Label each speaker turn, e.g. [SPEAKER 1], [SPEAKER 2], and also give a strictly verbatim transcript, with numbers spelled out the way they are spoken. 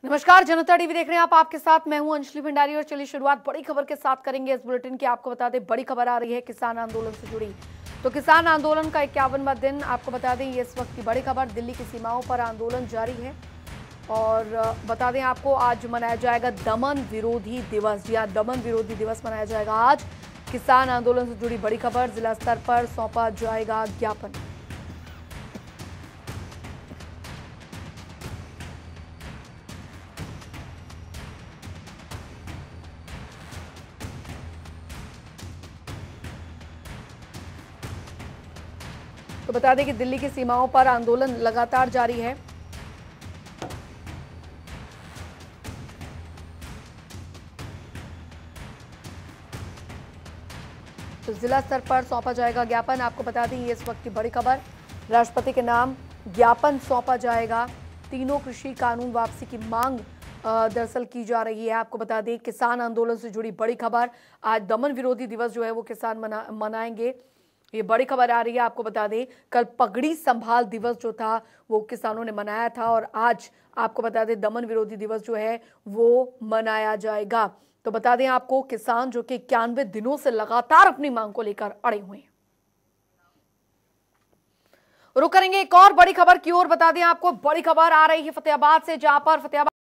[SPEAKER 1] नमस्कार, जनता टीवी देख रहे हैं आप। आपके साथ मैं हूं अंजलि भंडारी और चलिए शुरुआत बड़ी खबर के साथ करेंगे इस बुलेटिन की। आपको बता दें, बड़ी खबर आ रही है किसान आंदोलन से जुड़ी। तो किसान आंदोलन का इक्यावनवां दिन, आपको बता दें ये इस वक्त की बड़ी खबर। दिल्ली की सीमाओं पर आंदोलन जारी है और बता दें आपको आज मनाया जाएगा दमन विरोधी दिवस। जी हाँ, दमन विरोधी दिवस मनाया जाएगा आज। किसान आंदोलन से जुड़ी बड़ी खबर, जिला स्तर पर सौंपा जाएगा ज्ञापन। तो बता दें कि दिल्ली की सीमाओं पर आंदोलन लगातार जारी है। तो जिला स्तर पर सौंपा जाएगा ज्ञापन। आपको बता दें ये इस वक्त की बड़ी खबर। राष्ट्रपति के नाम ज्ञापन सौंपा जाएगा। तीनों कृषि कानून वापसी की मांग दरअसल की जा रही है। आपको बता दें किसान आंदोलन से जुड़ी बड़ी खबर। आज दमन विरोधी दिवस जो है वो किसान मना मनाएंगे। ये बड़ी खबर आ रही है। आपको बता दें कल पगड़ी संभाल दिवस जो था वो किसानों ने मनाया था और आज आपको बता दें दमन विरोधी दिवस जो है वो मनाया जाएगा। तो बता दें आपको किसान जो कि इक्यानवे दिनों से लगातार अपनी मांग को लेकर अड़े हुए हैं। रुक करेंगे एक और बड़ी खबर की ओर। बता दें आपको बड़ी खबर आ रही है फतेहाबाद से, जहां पर फतेहाबाद